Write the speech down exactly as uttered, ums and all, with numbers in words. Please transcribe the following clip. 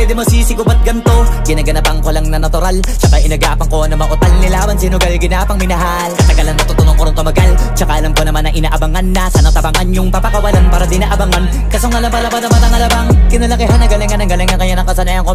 di masisi ko ba't ganto? Ginaganapan ko lang na natural, tsaka inagapan ko na mautal. Nilawan sinugal, ginapang minahal. Katagalan natutunan ko rin tumagal, tsaka alam ko naman na inaabangan na. Sana tabangan yung papakawalan para di naabangan. Kaso nga lang pala ba naman ang alabang kinalakihan na galingan ang galingan, kaya nakasanayan ko